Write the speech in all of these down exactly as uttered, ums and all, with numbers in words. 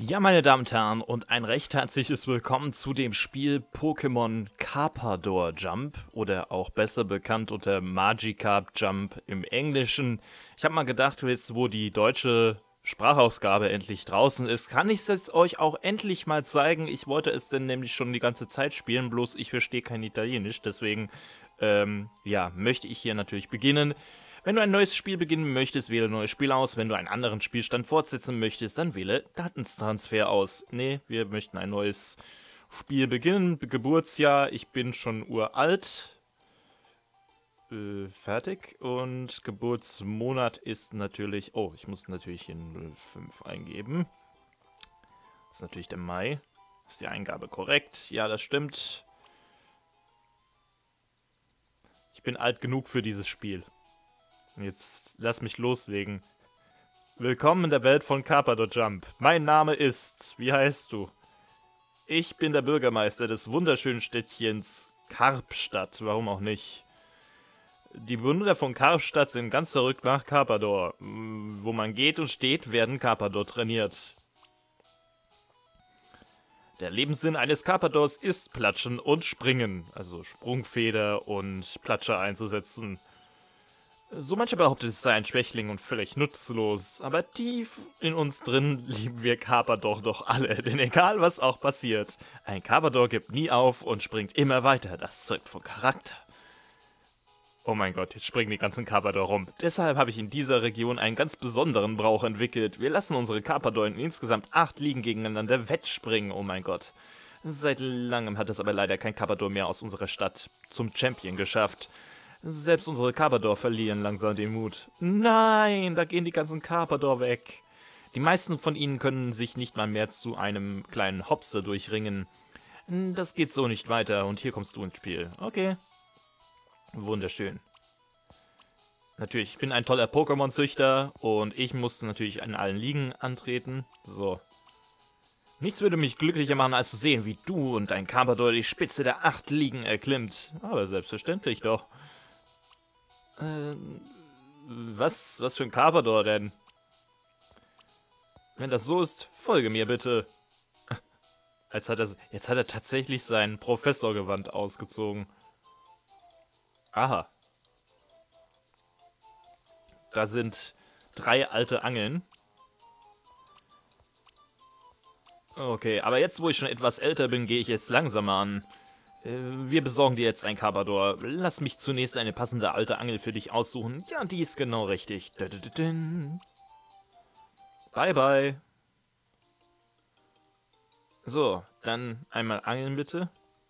Ja, meine Damen und Herren, und ein recht herzliches Willkommen zu dem Spiel Pokémon Carpador Jump oder auch besser bekannt unter Magikarp Jump im Englischen. Ich habe mal gedacht, jetzt wo die deutsche Sprachausgabe endlich draußen ist, kann ich es euch auch endlich mal zeigen. Ich wollte es denn nämlich schon die ganze Zeit spielen, bloß ich verstehe kein Italienisch, deswegen ähm, ja, möchte ich hier natürlich beginnen. Wenn du ein neues Spiel beginnen möchtest, wähle neues Spiel aus. Wenn du einen anderen Spielstand fortsetzen möchtest, dann wähle Datentransfer aus. Nee, wir möchten ein neues Spiel beginnen. Geburtsjahr, ich bin schon uralt. Äh, fertig. Und Geburtsmonat ist natürlich... Oh, ich muss natürlich hier null fünf eingeben. Das ist natürlich der Mai. Ist die Eingabe korrekt? Ja, das stimmt. Ich bin alt genug für dieses Spiel. Jetzt lass mich loslegen. Willkommen in der Welt von Carpador Jump. Mein Name ist... Wie heißt du? Ich bin der Bürgermeister des wunderschönen Städtchens Karpstadt. Warum auch nicht? Die Bewohner von Karpstadt sind ganz verrückt nach Carpador. Wo man geht und steht, werden Carpador trainiert. Der Lebenssinn eines Carpadors ist Platschen und Springen. Also Sprungfeder und Platscher einzusetzen. So mancher behauptet, es sei ein Schwächling und völlig nutzlos, aber tief in uns drin lieben wir Carpador doch alle, denn egal was auch passiert, ein Carpador gibt nie auf und springt immer weiter, das zeugt von Charakter. Oh mein Gott, jetzt springen die ganzen Carpador rum. Deshalb habe ich in dieser Region einen ganz besonderen Brauch entwickelt. Wir lassen unsere Carpador in insgesamt acht Ligen gegeneinander wettspringen, oh mein Gott. Seit langem hat es aber leider kein Carpador mehr aus unserer Stadt zum Champion geschafft. Selbst unsere Carpador verlieren langsam den Mut. Nein, da gehen die ganzen Carpador weg. Die meisten von ihnen können sich nicht mal mehr zu einem kleinen Hopster durchringen. Das geht so nicht weiter und hier kommst du ins Spiel. Okay. Wunderschön. Natürlich, ich bin ein toller Pokémon-Züchter und ich muss natürlich in allen Ligen antreten. So. Nichts würde mich glücklicher machen, als zu sehen, wie du und dein Carpador die Spitze der acht Ligen erklimmt. Aber selbstverständlich doch. Ähm, was, was für ein Carpador denn? Wenn das so ist, folge mir bitte. Jetzt hat er, jetzt hat er tatsächlich sein Professorgewand ausgezogen. Aha. Da sind drei alte Angeln. Okay, aber jetzt, wo ich schon etwas älter bin, gehe ich es langsamer an. Wir besorgen dir jetzt ein Carpador. Lass mich zunächst eine passende alte Angel für dich aussuchen. Ja, die ist genau richtig. Bye, bye. So, dann einmal angeln bitte.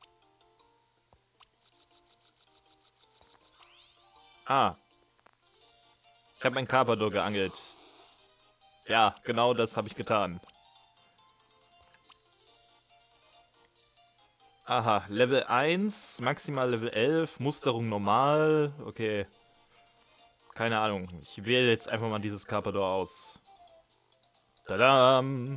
Ah. Ich habe ein Carpador geangelt. Ja, genau das habe ich getan. Aha, Level eins, maximal Level elf, Musterung normal, okay. Keine Ahnung, ich wähle jetzt einfach mal dieses Carpador aus. Tadam!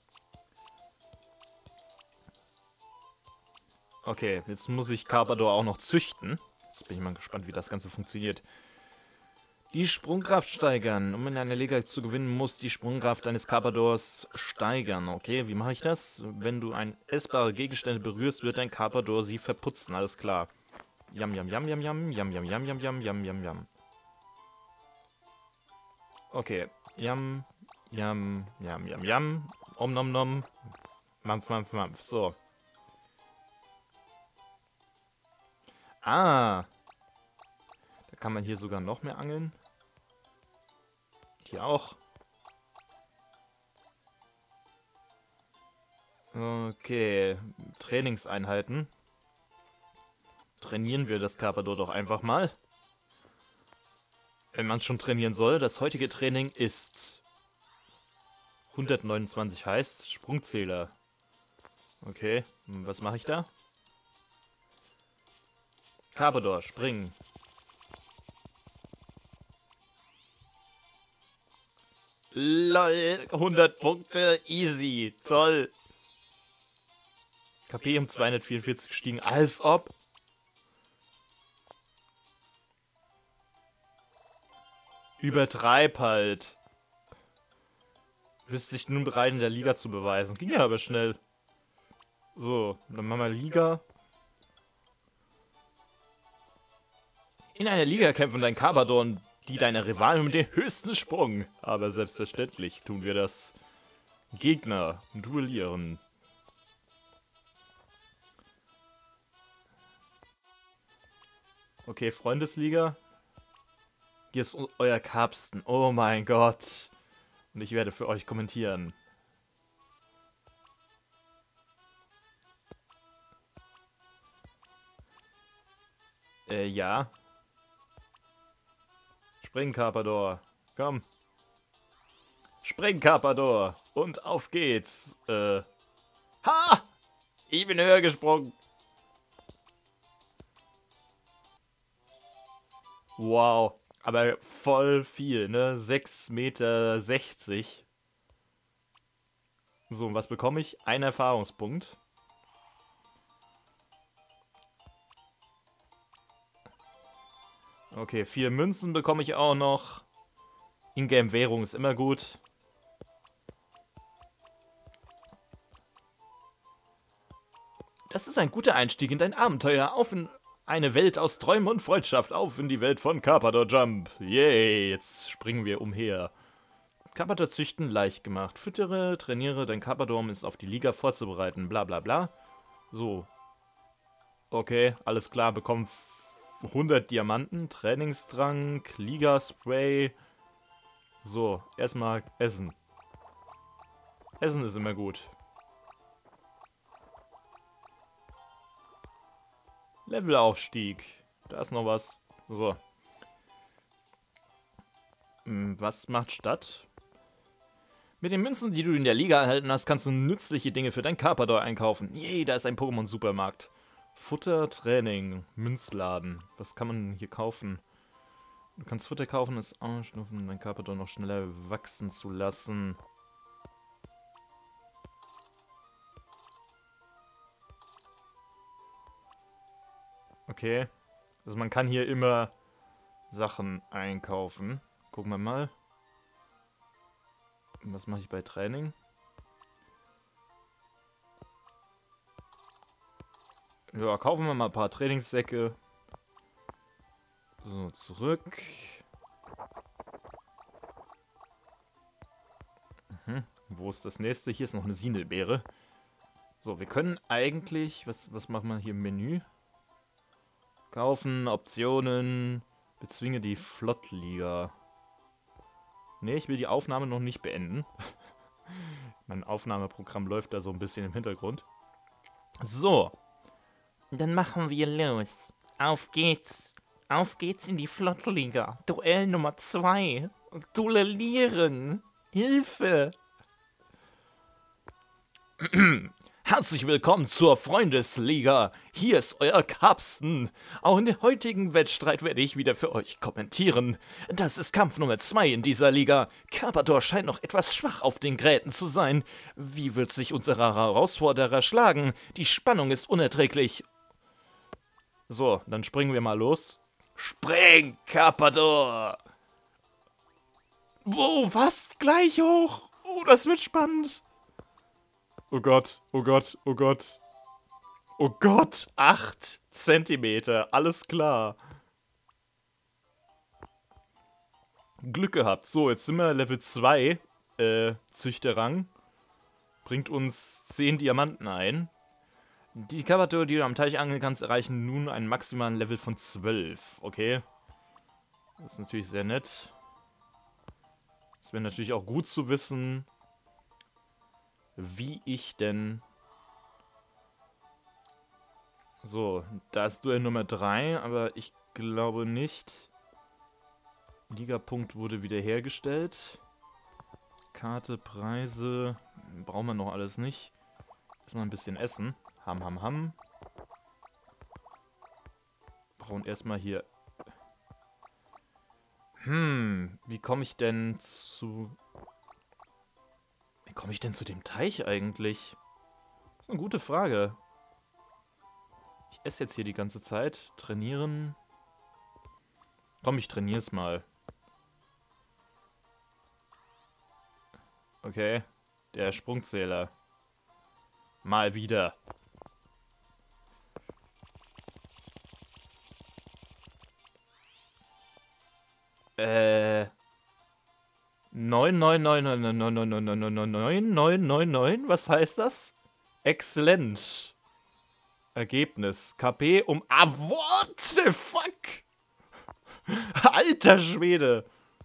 Okay, jetzt muss ich Carpador auch noch züchten. Jetzt bin ich mal gespannt, wie das Ganze funktioniert. Die Sprungkraft steigern. Um in einer Liga zu gewinnen, muss die Sprungkraft deines Carpadors steigern. Okay, wie mache ich das? Wenn du ein essbare Gegenstände berührst, wird dein Carpador sie verputzen. Alles klar. Yam, yam, yam, yam, yam, yam, yam, yam, yam, yam, yam, yam, yam. Okay. Yam, yam, yam, yam, yam. Om nom nom. Mampf, mampf, mampf. So. Ah. Da kann man hier sogar noch mehr angeln. Hier auch. Okay. Trainingseinheiten. Trainieren wir das Carpador doch einfach mal. Wenn man schon trainieren soll. Das heutige Training ist hundertneunundzwanzig heißt Sprungzähler. Okay. Was mache ich da? Carpador, springen. Lol, hundert Punkte, easy, toll. K P um zweihundertvierundvierzig gestiegen, als ob. Übertreib halt. bist dich nun bereit, in der Liga zu beweisen. Ging ja aber schnell. So, dann machen wir Liga. In einer Liga kämpfen dein Carpador und die deine Rivalen mit dem höchsten Sprung. Aber selbstverständlich tun wir das. Gegner duellieren. Okay, Freundesliga. Hier ist euer Carpsten. Oh mein Gott. Und ich werde für euch kommentieren. Äh, ja. Spring, Carpador. Komm. Spring, Carpador. Und auf geht's. Äh. Ha! Ich bin höher gesprungen. Wow. Aber voll viel, ne? sechs Meter sechzig. So, und was bekomme ich? Ein Erfahrungspunkt. Okay, vier Münzen bekomme ich auch noch. Ingame-Währung ist immer gut. Das ist ein guter Einstieg in dein Abenteuer. Auf in eine Welt aus Träumen und Freundschaft. Auf in die Welt von Carpador Jump. Yay, jetzt springen wir umher. Carpador züchten leicht gemacht. Füttere, trainiere dein Carpador, um es auf die Liga vorzubereiten. Bla bla bla. So. Okay, alles klar. Bekommen hundert Diamanten. Trainingstrank, Liga-Spray. So, erstmal essen. Essen ist immer gut. Levelaufstieg. Da ist noch was. So. Was macht Stadt? Mit den Münzen, die du in der Liga erhalten hast, kannst du nützliche Dinge für dein Carpador einkaufen. Yay, da ist ein Pokémon-Supermarkt. Futter, Training, Münzladen. Was kann man hier kaufen? Du kannst Futter kaufen, das Ausschnuffen, dein Carpador noch schneller wachsen zu lassen. Okay. Also man kann hier immer Sachen einkaufen. Gucken wir mal. Was mache ich bei Training? Ja, kaufen wir mal ein paar Trainingssäcke. So, zurück. Mhm. Wo ist das nächste? Hier ist noch eine Sinelbeere. So, wir können eigentlich... Was, was machen wir hier im Menü? Kaufen, Optionen, bezwinge die Flottliga. Ne, ich will die Aufnahme noch nicht beenden. Mein Aufnahmeprogramm läuft da so ein bisschen im Hintergrund. So. Dann machen wir los. Auf geht's. Auf geht's in die Flottliga. Duell Nummer zwei. Duellieren. Hilfe. Herzlich willkommen zur Freundesliga. Hier ist euer Carpsten. Auch in dem heutigen Wettstreit werde ich wieder für euch kommentieren. Das ist Kampf Nummer zwei in dieser Liga. Carpador scheint noch etwas schwach auf den Gräten zu sein. Wie wird sich unser Herausforderer schlagen? Die Spannung ist unerträglich. So, dann springen wir mal los. Spring, Carpador! Wow, fast gleich hoch. Oh, das wird spannend. Oh Gott, oh Gott, oh Gott. Oh Gott, acht Zentimeter, alles klar. Glück gehabt. So, jetzt sind wir Level zwei, äh, Züchterrang. Bringt uns zehn Diamanten ein. Die Carpador, die du am Teich angeln kannst, erreichen nun einen maximalen Level von zwölf. Okay. Das ist natürlich sehr nett. Das wäre natürlich auch gut zu wissen, wie ich denn... So, da ist Duell Nummer drei, aber ich glaube nicht. Ligapunkt wurde wiederhergestellt. Karte, Preise, brauchen wir noch alles nicht. Erstmal ein bisschen essen. Ham, ham, ham. Brauchen erstmal hier... Hm, wie komme ich denn zu... Wie komme ich denn zu dem Teich eigentlich? Das ist eine gute Frage. Ich esse jetzt hier die ganze Zeit. Trainieren. Komm, ich trainiere es mal. Okay. Der Sprungzähler. Mal wieder. Äh. neun neun neun neun neun neun neun neun neun neun neun neun neun neun. Was heißt das? Exzellent. Ergebnis. K P um... Ah, what the fuck? Alter Schwede.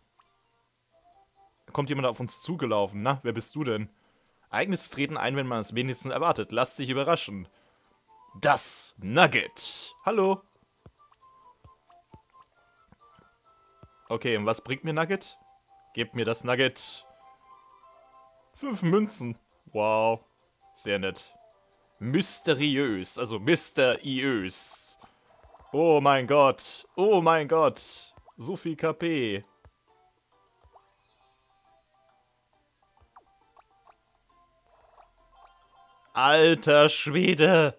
Kommt jemand auf uns zugelaufen. Na, wer bist du denn? Ereignisse treten ein, wenn man es wenigstens erwartet. Lasst sich überraschen. Das Nugget. Hallo. Okay, und was bringt mir Nugget? Gebt mir das Nugget. Fünf Münzen. Wow. Sehr nett. Mysteriös. Also mysteriös. Oh mein Gott. Oh mein Gott. So viel K P. Alter Schwede.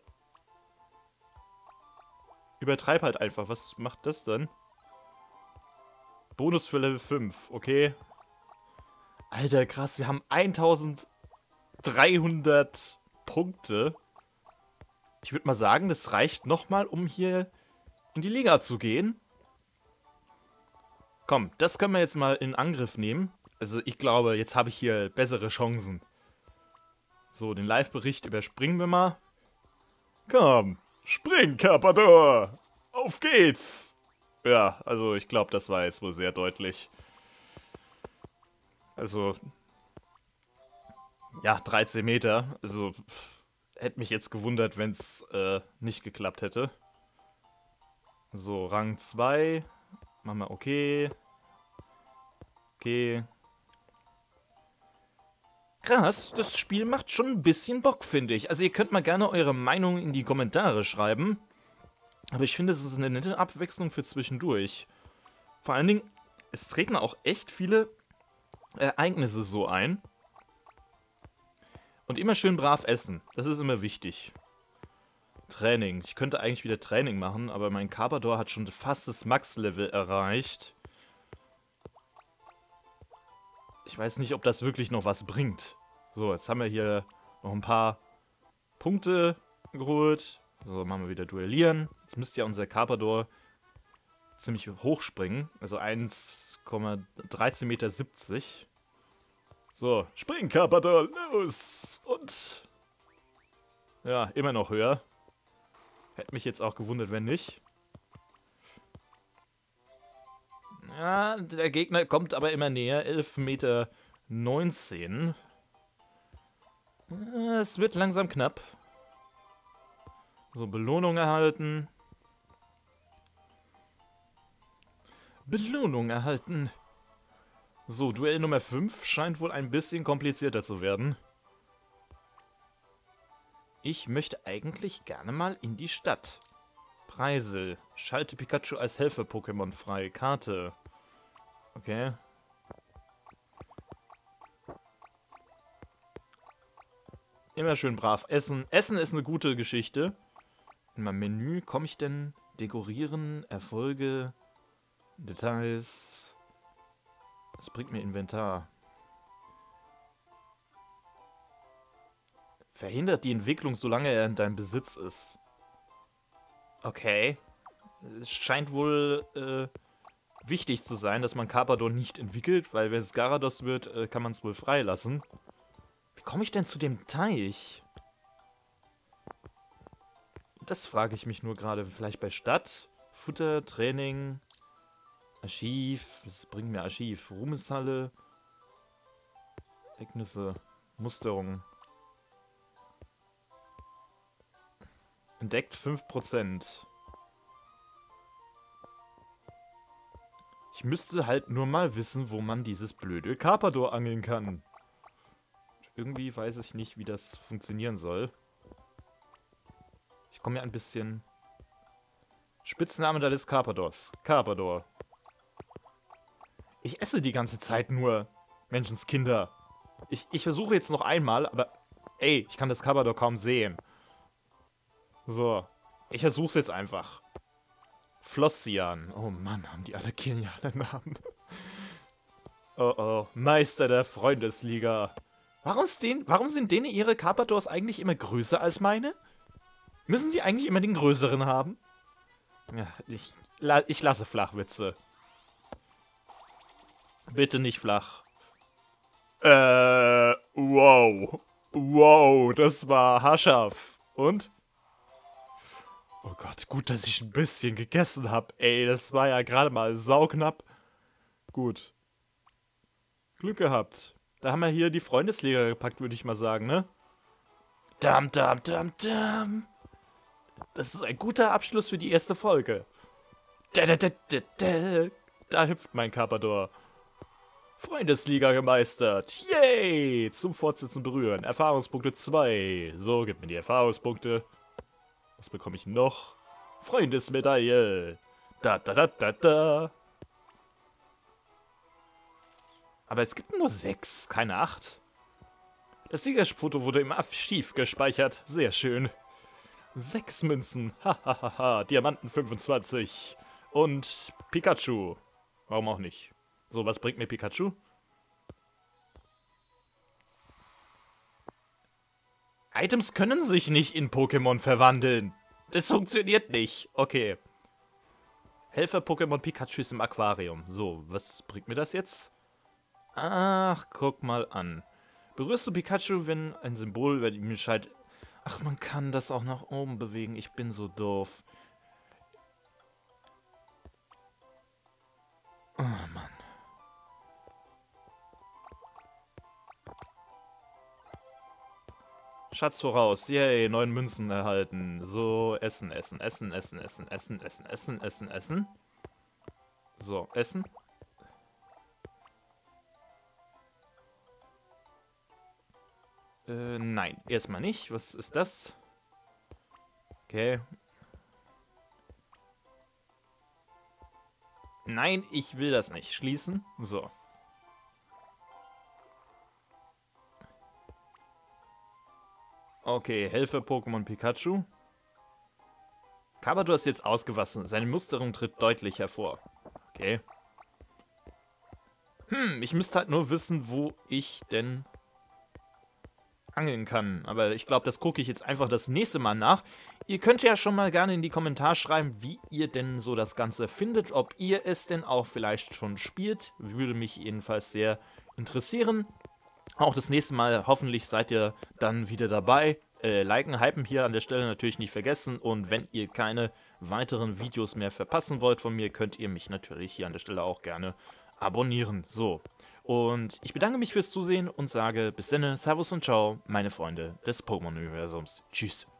Übertreib halt einfach. Was macht das denn? Bonus für Level fünf. Okay. Alter, krass. Wir haben eintausenddreihundert Punkte. Ich würde mal sagen, das reicht nochmal, um hier in die Liga zu gehen. Komm, das können wir jetzt mal in Angriff nehmen. Also ich glaube, jetzt habe ich hier bessere Chancen. So, den Live-Bericht überspringen wir mal. Komm, spring, Carpador! Auf geht's! Ja, also ich glaube, das war jetzt wohl sehr deutlich. Also, ja, dreizehn Meter. Also, pff, hätte mich jetzt gewundert, wenn es äh, nicht geklappt hätte. So, Rang zwei. Machen wir okay. Okay. Krass, das Spiel macht schon ein bisschen Bock, finde ich. Also ihr könnt mal gerne eure Meinung in die Kommentare schreiben. Aber ich finde, es ist eine nette Abwechslung für zwischendurch. Vor allen Dingen, es treten auch echt viele Ereignisse so ein. Und immer schön brav essen. Das ist immer wichtig. Training. Ich könnte eigentlich wieder Training machen, aber mein Carpador hat schon fast das Max-Level erreicht. Ich weiß nicht, ob das wirklich noch was bringt. So, jetzt haben wir hier noch ein paar Punkte geholt. So, machen wir wieder Duellieren. Jetzt müsste ja unser Carpador ziemlich hoch springen. Also eins Komma dreizehn Meter siebzig. So, spring Carpador, los! Und... ja, immer noch höher. Hätte mich jetzt auch gewundert, wenn nicht. Ja, der Gegner kommt aber immer näher. elf Meter neunzehn. Es wird langsam knapp. So, Belohnung erhalten. Belohnung erhalten. So, Duell Nummer fünf scheint wohl ein bisschen komplizierter zu werden. Ich möchte eigentlich gerne mal in die Stadt. Preise. Schalte Pikachu als Helfer-Pokémon frei. Karte. Okay. Immer schön brav essen. Essen ist eine gute Geschichte. In meinem Menü komme ich denn dekorieren, Erfolge, Details. Das bringt mir Inventar. Verhindert die Entwicklung, solange er in deinem Besitz ist. Okay. Es scheint wohl äh, wichtig zu sein, dass man Carpador nicht entwickelt, weil wenn es Gyarados wird, äh, kann man es wohl freilassen. Wie komme ich denn zu dem Teich? Das frage ich mich nur gerade. Vielleicht bei Stadt? Futter, Training, Archiv. Was bringt mir Archiv? Ruhmeshalle. Ereignisse. Musterung. Entdeckt fünf Prozent. Ich müsste halt nur mal wissen, wo man dieses blöde Carpador angeln kann. Irgendwie weiß ich nicht, wie das funktionieren soll. Ich komme mir ein bisschen... Spitzname des Carpadors. Carpador. Ich esse die ganze Zeit nur Menschenskinder. Ich, ich versuche jetzt noch einmal, aber... Ey, ich kann das Carpador kaum sehen. So. Ich versuch's jetzt einfach. Flossian. Oh Mann, haben die alle geniale Namen. Oh oh, Meister der Freundesliga. Warum, ist den, warum sind denen ihre Carpadors eigentlich immer größer als meine? Müssen sie eigentlich immer den größeren haben? Ja, ich, ich lasse Flachwitze. Bitte nicht flach. Äh, wow. Wow, das war haarscharf. Und? Oh Gott, gut, dass ich ein bisschen gegessen habe. Ey, das war ja gerade mal sauknapp. Gut. Glück gehabt. Da haben wir hier die Freundesliga gepackt, würde ich mal sagen, ne? Dam, dam, dam, dam. Das ist ein guter Abschluss für die erste Folge. Da, da, da, da, da. Da hüpft mein Carpador. Freundesliga gemeistert. Yay! Zum Fortsetzen berühren. Erfahrungspunkte zwei. So, gib mir die Erfahrungspunkte. Was bekomme ich noch? Freundesmedaille. Da, da, da, da, da. Aber es gibt nur sechs, keine acht. Das Siegerfoto wurde im Archiv gespeichert. Sehr schön. Sechs Münzen. Hahaha. Diamanten fünfundzwanzig. Und Pikachu. Warum auch nicht? So, was bringt mir Pikachu? Items können sich nicht in Pokémon verwandeln. Das funktioniert nicht. Okay. Helfer-Pokémon Pikachu ist im Aquarium. So, was bringt mir das jetzt? Ach, guck mal an. Berührst du Pikachu, wenn ein Symbol über ihm scheint... Ach, man kann das auch nach oben bewegen. Ich bin so doof. Oh, Mann. Schatz voraus. Yay, neun Münzen erhalten. So, essen, essen, essen, essen, essen, essen, essen, essen, essen, essen. So, essen. Äh, nein, erstmal nicht. Was ist das? Okay. Nein, ich will das nicht. Schließen. So. Okay, Helfer Pokémon Pikachu. Carpador ist jetzt ausgewachsen. Seine Musterung tritt deutlich hervor. Okay. Hm, ich müsste halt nur wissen, wo ich denn angeln kann. Aber ich glaube, das gucke ich jetzt einfach das nächste Mal nach. Ihr könnt ja schon mal gerne in die Kommentare schreiben, wie ihr denn so das Ganze findet. Ob ihr es denn auch vielleicht schon spielt. Würde mich jedenfalls sehr interessieren. Auch das nächste Mal, hoffentlich seid ihr dann wieder dabei. Äh, liken, hypen hier an der Stelle natürlich nicht vergessen. Und wenn ihr keine weiteren Videos mehr verpassen wollt von mir, könnt ihr mich natürlich hier an der Stelle auch gerne abonnieren. So. Und ich bedanke mich fürs Zusehen und sage bis dann, Servus und Ciao, meine Freunde des Pokémon-Universums. Tschüss.